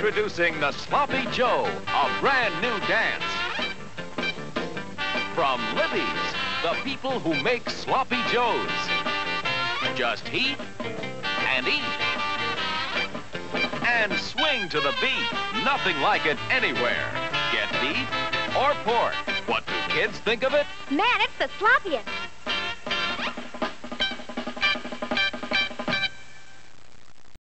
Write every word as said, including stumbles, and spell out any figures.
Introducing the Sloppy Joe, a brand new dance. From Libby's, the people who make Sloppy Joes. Just heat and eat. And swing to the beat. Nothing like it anywhere. Get beef or pork. What do kids think of it? Man, it's the sloppiest.